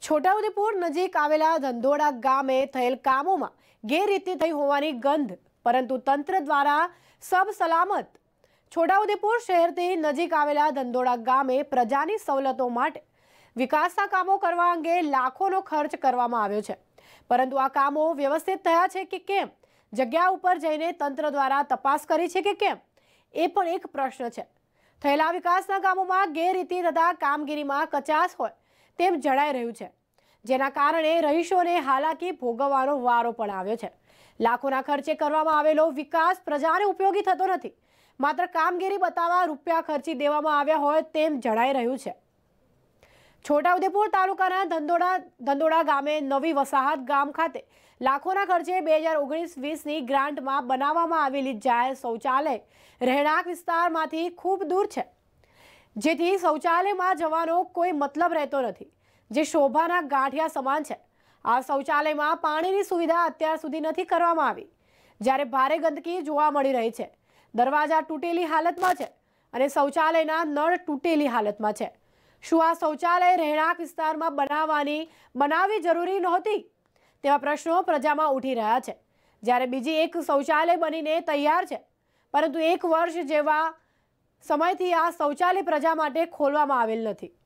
છોટાઉદેપુર નજીક આવેલા ધંધોડા ગામે થયેલ કામોમાં ગેરરીતિ થઈ હોવાની ગંધ, પરંતુ તંત્ર દ્વારા સબ સલામત. છોટાઉદેપુર શહેરથી નજીક આવેલા ધંધોડા ગામે પ્રજાની સવલતો માટે વિકાસના કામો કરવા અંગે લાખોનો ખર્ચ કરવામાં આવ્યો છે, પરંતુ આ કામો વ્યવસ્થિત થયા છે કે કેમ, જગ્યા ઉપર જઈને તંત્ર દ્વારા તપાસ કરી છે કે કેમ, એ પણ એક પ્રશ્ન છે. થયેલા વિકાસના કામોમાં ગેરરીતિ તથા કામગીરીમાં કચાશ હોય તેમ જણાઈ રહ્યું છે, જેના કારણે રહીશોને હાલાકી ભોગવવાનો વારો પણ આવ્યો છે. લાખોના ખર્ચે કરવામાં આવેલો વિકાસ પ્રજાને ઉપયોગી થતો નથી, માત્ર કામગીરી બતાવવા રૂપિયા ખર્ચી દેવામાં આવ્યા હોય તેમ જણાઈ રહ્યું છે. છોટાઉદેપુર તાલુકાના ધંધોડા ગામે નવી વસાહત ગામ ખાતે લાખોના ખર્ચે 2019-20ની ગ્રાન્ટમાં બનાવવામાં આવેલી જાહેર શૌચાલય રહેણાંક વિસ્તારમાંથી ખૂબ દૂર છે, જેથી શૌચાલયમાં જવાનો કોઈ મતલબ રહેતો નથી, જે શોભાના ગાંઠિયા સમાન છે. આ શૌચાલયમાં પાણીની સુવિધા અત્યાર સુધી નથી કરવામાં આવી, જ્યારે ભારે ગંદકી જોવા મળી રહી છે. દરવાજા તૂટેલી હાલતમાં છે અને શૌચાલયના નળ તૂટેલી હાલતમાં છે. શું આ શૌચાલય રહેણાંક વિસ્તારમાં બનાવવી જરૂરી નહોતી? તેવા પ્રશ્નો પ્રજામાં ઉઠી રહ્યા છે. જ્યારે બીજી એક શૌચાલય બનીને તૈયાર છે, પરંતુ 1 વર્ષ જેવા સમયથી આ શૌચાલય પ્રજા માટે ખોલવામાં આવેલ નથી.